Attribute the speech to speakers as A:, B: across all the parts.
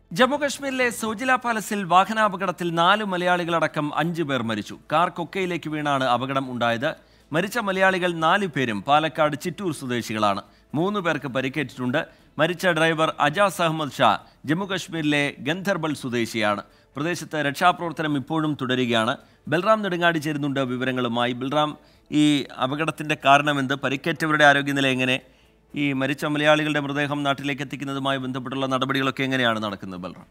A: ജമ്മുകശ്മീരിലെ സോജില പാലസിൽ വാഹനാപകടത്തിൽ 4 മലയാളികളടക്കം 5 പേർ മരിച്ചു. കാർ കൊക്കയിലേക്ക് വീണാണ് അപകടം ഉണ്ടായത്. മരിച്ച മലയാളികൾ 4 പേരും പാലക്കാട് ചിറ്റൂർ സ്വദേശികളാണ്. 3 പേർക്ക് പരിക്കേറ്റിട്ടുണ്ട്. മരിച്ച ഡ്രൈവർ അജാസ് അഹമ്മദ് ഷാ ജമ്മുകശ്മീരിലെ ഗന്ധർബൽ സ്വദേശിയാണ്. പ്രദേശത്ത് രക്ഷാപ്രവർത്തനം ഇപ്പോഴും തുടരുകയാണ്. ബൽറാം നെടുങ്ങാടി ചേരുന്നുണ്ട് വിവരങ്ങളുമായി. ബൽറാം, ഈ അപകടത്തിന്റെ കാരണമെന്ത്? പരിക്കേറ്റവരുടെ ആരോഗ്യനില എങ്ങനെ? ഈ മരിച്ച മലയാളികളുടെ മൃതദേഹം നാട്ടിലേക്ക് എത്തിക്കുന്നതുമായി ബന്ധപ്പെട്ടുള്ള നടപടികളൊക്കെ എങ്ങനെയാണ് നടക്കുന്നത് ബൽറാം?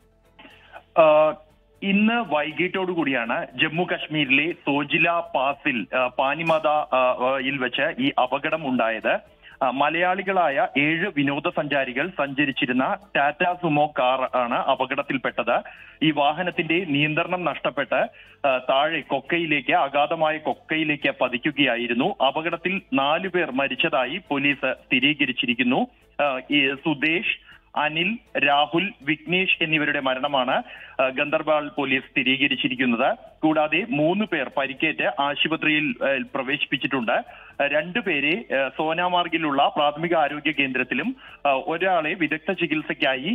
B: ഇന്ന് വൈകിട്ടോടുകൂടിയാണ് ജമ്മു കശ്മീരിലെ സോജില പാസിൽ പാനിമതയിൽ വെച്ച് ഈ അപകടം ഉണ്ടായത്. മലയാളികളായ 7 വിനോദസഞ്ചാരികൾ സഞ്ചരിച്ചിരുന്ന ടാറ്റ സുമോ കാർ ആണ് അപകടത്തിൽപ്പെട്ടത്. ഈ വാഹനത്തിന്റെ നിയന്ത്രണം നഷ്ടപ്പെട്ട് താഴെ കൊക്കയിലേക്ക്, അഗാധമായ കൊക്കയിലേക്ക് പതിക്കുകയായിരുന്നു. അപകടത്തിൽ 4 പേർ മരിച്ചതായി പോലീസ് സ്ഥിരീകരിച്ചിരിക്കുന്നു. സുദേശ്, അനിൽ, രാഹുൽ, വിഘ്നേഷ് എന്നിവരുടെ മരണമാണ് ഗന്ദർബാൾ പോലീസ് സ്ഥിരീകരിച്ചിരിക്കുന്നത്. കൂടാതെ 3 പേർ പരിക്കേറ്റ് ആശുപത്രിയിൽ പ്രവേശിപ്പിച്ചിട്ടുണ്ട്. 2 പേരെ സോനാമാർഗിലുള്ള പ്രാഥമിക ആരോഗ്യ കേന്ദ്രത്തിലും ഒരാളെ വിദഗ്ധ ചികിത്സയ്ക്കായി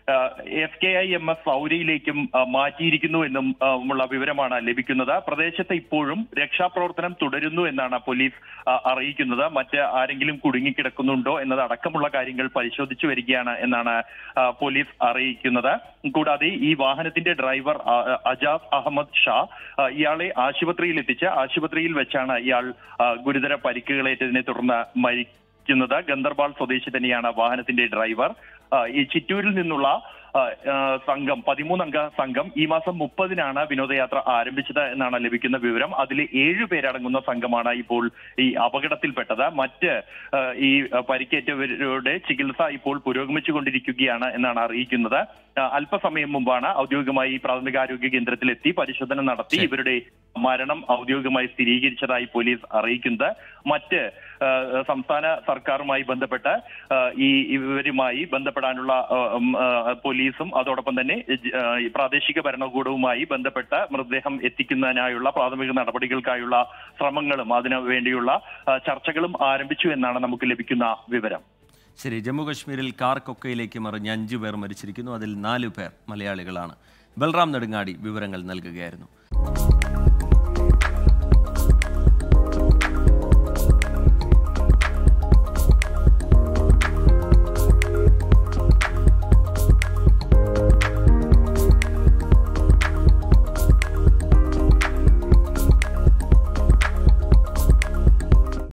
B: FKIMS സൗരയിലേക്കും മാറ്റിയിരിക്കുന്നു എന്നും ഉള്ള വിവരമാണ് ലഭിക്കുന്നത്. പ്രദേശത്ത് ഇപ്പോഴും രക്ഷാപ്രവർത്തനം തുടരുന്നു എന്നാണ് പോലീസ് അറിയിക്കുന്നത്. മറ്റ് ആരെങ്കിലും കുടുങ്ങിക്കിടക്കുന്നുണ്ടോ എന്നതടക്കമുള്ള കാര്യങ്ങൾ പരിശോധിച്ചു വരികയാണ് എന്നാണ് പോലീസ് അറിയിക്കുന്നത്. കൂടാതെ ഈ വാഹനത്തിന്റെ ഡ്രൈവർ അജാസ് അഹമ്മദ് ഷാ, ഇയാളെ ആശുപത്രിയിൽ എത്തിച്ച് ആശുപത്രിയിൽ വെച്ചാണ് ഇയാൾ ഗുരുതര പരിക്കുകളേറ്റതിനെ തുടർന്ന് മരിക്കുന്നത്. ഗന്ദർബാൾ സ്വദേശി തന്നെയാണ് വാഹനത്തിന്റെ ഡ്രൈവർ. ഈ ചിറ്റൂരിൽ നിന്നുള്ള സംഘം, 13 അംഗ സംഘം ഈ മാസം 30-നാണ് വിനോദയാത്ര ആരംഭിച്ചത് എന്നാണ് ലഭിക്കുന്ന വിവരം. അതിൽ 7 പേരടങ്ങുന്ന സംഘമാണ് ഇപ്പോൾ ഈ അപകടത്തിൽപ്പെട്ടത്. മറ്റ് ഈ പരിക്കേറ്റവരുടെ ചികിത്സ ഇപ്പോൾ പുരോഗമിച്ചുകൊണ്ടിരിക്കുകയാണ് എന്നാണ് അറിയിക്കുന്നത്. അല്പസമയം മുമ്പാണ് ഔദ്യോഗികമായി പ്രാഥമികാരോഗ്യ കേന്ദ്രത്തിലെത്തി പരിശോധന നടത്തി ഇവരുടെ മരണം ഔദ്യോഗികമായി സ്ഥിരീകരിച്ചതായി പോലീസ് അറിയിക്കുന്നത്. മറ്റ് സംസ്ഥാന സർക്കാരുമായി ബന്ധപ്പെട്ട് ഇവരുമായി ബന്ധപ്പെടാനുള്ള പോലീസും അതോടൊപ്പം തന്നെ പ്രാദേശിക ഭരണകൂടവുമായി ബന്ധപ്പെട്ട് മൃതദേഹം എത്തിക്കുന്നതിനായുള്ള പ്രാഥമിക നടപടികൾക്കായുള്ള ശ്രമങ്ങളും അതിനു വേണ്ടിയുള്ള ചർച്ചകളും ആരംഭിച്ചു എന്നാണ് നമുക്ക് ലഭിക്കുന്ന വിവരം.
A: ശരി, ജമ്മുകശ്മീരിൽ കാർ കൊക്കയിലേക്ക് മറിഞ്ഞ് 5 പേർ മരിച്ചിരിക്കുന്നു. അതിൽ 4 പേർ മലയാളികളാണ്. ബൽറാം നെടുങ്ങാടി വിവരങ്ങൾ നൽകുകയായിരുന്നു.